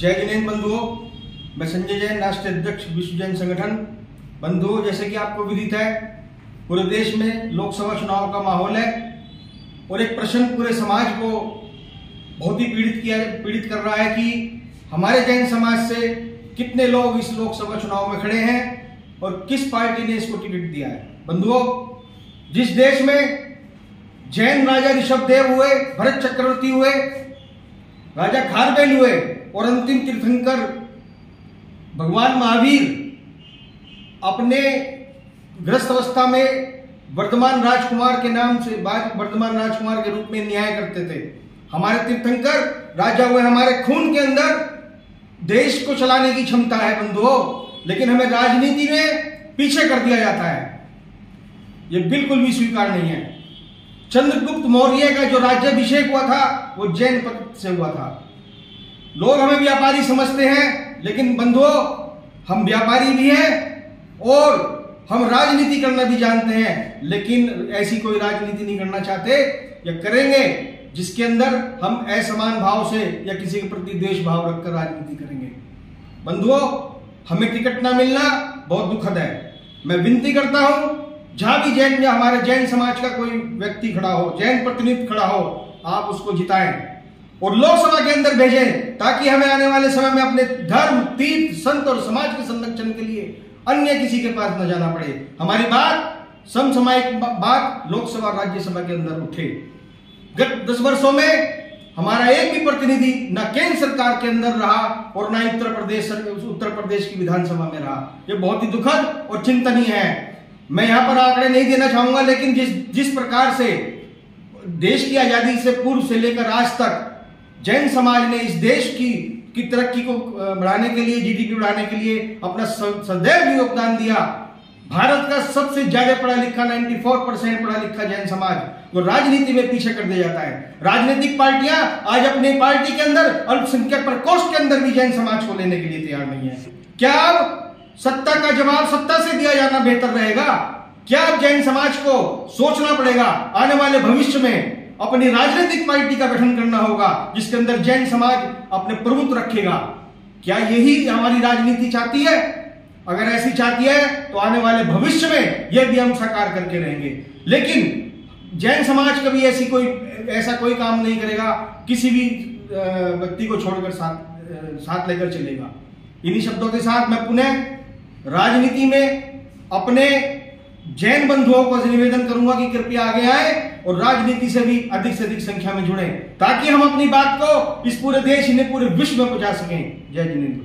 जय जिनेन्द्र बंधुओं, मैं संजय जैन, राष्ट्रीय अध्यक्ष विश्व जैन संगठन। बंधुओं, जैसे कि आपको विदित है, पूरे देश में लोकसभा चुनाव का माहौल है और एक प्रश्न पूरे समाज को बहुत ही पीड़ित कर रहा है कि हमारे जैन समाज से कितने लोग इस लोकसभा चुनाव में खड़े हैं और किस पार्टी ने इसको टिकट दिया है। बंधुओं, जिस देश में जैन राजा ऋषभदेव हुए, भरत चक्रवर्ती हुए, राजा खारवेल हुए और अंतिम तीर्थंकर भगवान महावीर अपने ग्रस्त अवस्था में वर्धमान राजकुमार के नाम से वर्धमान राजकुमार के रूप में न्याय करते थे। हमारे तीर्थंकर राजा हुए, हमारे खून के अंदर देश को चलाने की क्षमता है बंधुओं, लेकिन हमें राजनीति में पीछे कर दिया जाता है। यह बिल्कुल भी स्वीकार नहीं है। चंद्रगुप्त मौर्य का जो राज्याभिषेक हुआ था वो जैन पद से हुआ था। लोग हमें व्यापारी समझते हैं, लेकिन बंधुओं, हम व्यापारी भी हैं और हम राजनीति करना भी जानते हैं, लेकिन ऐसी कोई राजनीति नहीं करना चाहते या करेंगे जिसके अंदर हम असमान भाव से या किसी के प्रति द्वेष भाव रखकर राजनीति करेंगे। बंधुओं, हमें टिकट ना मिलना बहुत दुखद है। मैं विनती करता हूं, जहां भी जैन या हमारे जैन समाज का कोई व्यक्ति खड़ा हो, जैन प्रतिनिधि खड़ा हो, आप उसको जिताएं और लोकसभा के अंदर भेजें, ताकि हमें आने वाले समय में अपने धर्म, तीर्थ, संत और समाज के संरक्षण के लिए अन्य किसी के पास न जाना पड़े। हमारी बात समसामयिक बात लोकसभा राज्यसभा के अंदर उठे। गत 10 वर्षों में हमारा एक भी प्रतिनिधि न केंद्र सरकार के अंदर रहा और न उत्तर प्रदेश की विधानसभा में रहा। यह बहुत ही दुखद और चिंतनीय है। मैं यहां पर आंकड़े नहीं देना चाहूंगा, लेकिन जिस प्रकार से देश की आजादी से पूर्व से लेकर आज तक जैन समाज ने इस देश की तरक्की को बढ़ाने के लिए, जीडीपी बढ़ाने के लिए अपना सदैव योगदान दिया। भारत का सबसे ज्यादा पढ़ा लिखा 94% पढ़ा लिखा जैन समाज वो राजनीति में पीछे कर दिया जाता है। राजनीतिक पार्टियां आज अपनी पार्टी के अंदर अल्पसंख्यक प्रकोष्ठ के अंदर भी जैन समाज को लेने के लिए तैयार नहीं है। क्या अब सत्ता का जवाब सत्ता से दिया जाना बेहतर रहेगा? क्या अब जैन समाज को सोचना पड़ेगा, आने वाले भविष्य में अपनी राजनीतिक पार्टी का गठन करना होगा जिसके अंदर जैन समाज अपने प्रभुत्व रखेगा? क्या यही हमारी राजनीति चाहती है? अगर ऐसी चाहती है तो आने वाले भविष्य में यह भी हम साकार करके रहेंगे। लेकिन जैन समाज कभी ऐसा कोई काम नहीं करेगा, किसी भी व्यक्ति को छोड़कर साथ लेकर चलेगा। इन्हीं शब्दों के साथ मैं पुनः राजनीति में अपने जैन बंधुओं को निवेदन करूंगा कि कृपया आगे आए और राजनीति से अधिक संख्या में जुड़ें, ताकि हम अपनी बात को इस पूरे देश, इन्हें पूरे विश्व में पहुंचा सकें। जय जिनेन्द्र।